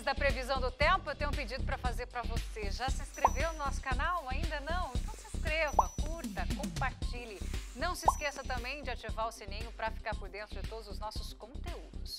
da previsão do tempo, eu tenho um pedido para fazer para você. Já se inscreveu no nosso canal? Ainda não? Então se inscreva, curta, compartilhe. Não se esqueça também de ativar o sininho para ficar por dentro de todos os nossos conteúdos.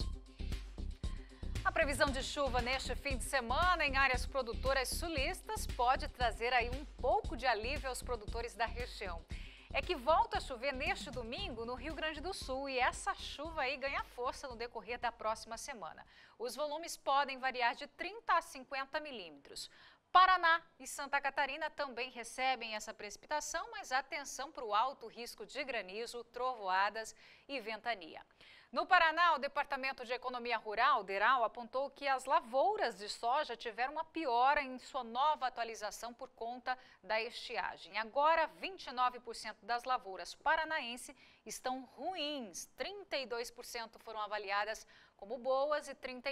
A previsão de chuva neste fim de semana em áreas produtoras sulistas pode trazer aí um pouco de alívio aos produtores da região. É que volta a chover neste domingo no Rio Grande do Sul e essa chuva aí ganha força no decorrer da próxima semana. Os volumes podem variar de 30 a 50 milímetros. Paraná e Santa Catarina também recebem essa precipitação, mas atenção para o alto risco de granizo, trovoadas e ventania. No Paraná, o Departamento de Economia Rural, DERAL, apontou que as lavouras de soja tiveram uma piora em sua nova atualização por conta da estiagem. Agora, 29% das lavouras paranaenses estão ruins, 32% foram avaliadas como boas e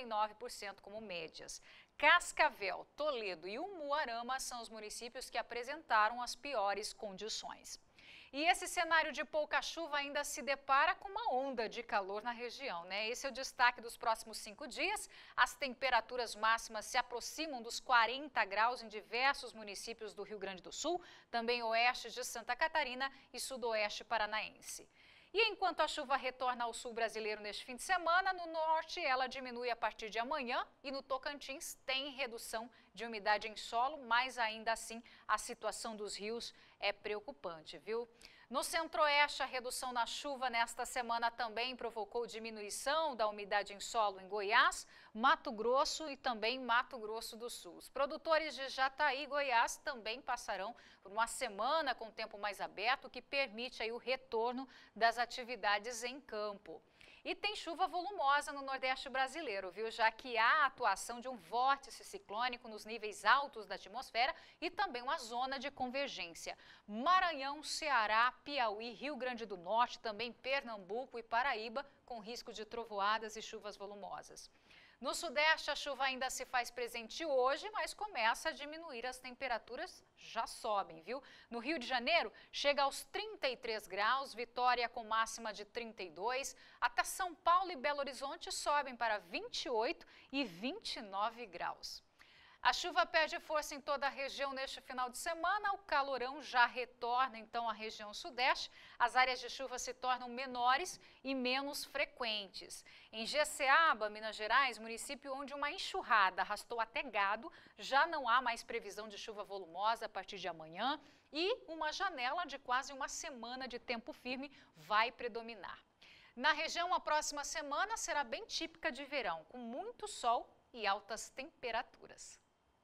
39% como médias. Cascavel, Toledo e Umuarama são os municípios que apresentaram as piores condições. E esse cenário de pouca chuva ainda se depara com uma onda de calor na região, né? Esse é o destaque dos próximos 5 dias. As temperaturas máximas se aproximam dos 40 graus em diversos municípios do Rio Grande do Sul, também oeste de Santa Catarina e sudoeste paranaense. E enquanto a chuva retorna ao sul brasileiro neste fim de semana, no norte ela diminui a partir de amanhã e no Tocantins tem redução de umidade em solo, mas ainda assim a situação dos rios é preocupante, viu? No centro-oeste, a redução na chuva nesta semana também provocou diminuição da umidade em solo em Goiás, Mato Grosso e também Mato Grosso do Sul. Os produtores de Jataí, Goiás, também passarão por uma semana com tempo mais aberto, que permite aí o retorno das atividades em campo. E tem chuva volumosa no Nordeste brasileiro, viu? Já que há a atuação de um vórtice ciclônico nos níveis altos da atmosfera e também uma zona de convergência. Maranhão, Ceará, Piauí, Rio Grande do Norte, também Pernambuco e Paraíba, com risco de trovoadas e chuvas volumosas. No Sudeste, a chuva ainda se faz presente hoje, mas começa a diminuir, as temperaturas já sobem, viu? No Rio de Janeiro, chega aos 33 graus, Vitória com máxima de 32, até São Paulo e Belo Horizonte sobem para 28 e 29 graus. A chuva perde força em toda a região neste final de semana, o calorão já retorna então à região sudeste, as áreas de chuva se tornam menores e menos frequentes. Em Jeceaba, Minas Gerais, município onde uma enxurrada arrastou até gado, já não há mais previsão de chuva volumosa a partir de amanhã e uma janela de quase uma semana de tempo firme vai predominar. Na região, a próxima semana será bem típica de verão, com muito sol e altas temperaturas.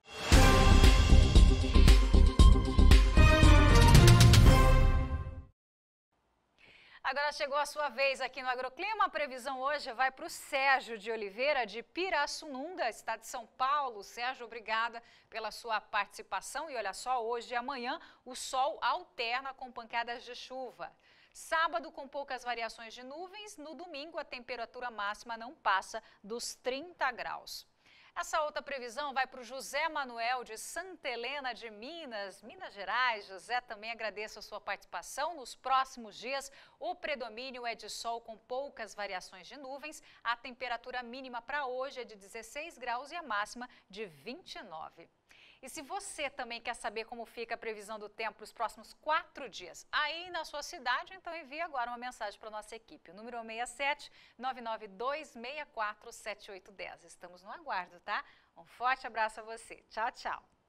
Agora chegou a sua vez aqui no Agroclima. A previsão hoje vai para o Sérgio de Oliveira, de Pirassununga, estado de São Paulo. Sérgio, obrigada pela sua participação. E olha só, hoje e amanhã o sol alterna com pancadas de chuva. Sábado, com poucas variações de nuvens. No domingo, a temperatura máxima não passa dos 30 graus. Essa outra previsão vai para o José Manuel de Santa Helena de Minas Gerais. José, também agradeço a sua participação. Nos próximos dias, o predomínio é de sol com poucas variações de nuvens. A temperatura mínima para hoje é de 16 graus e a máxima de 29. E se você também quer saber como fica a previsão do tempo para os próximos 4 dias aí na sua cidade, então envie agora uma mensagem para a nossa equipe. O número é 67 992647810. Estamos no aguardo, tá? Um forte abraço a você. Tchau, tchau.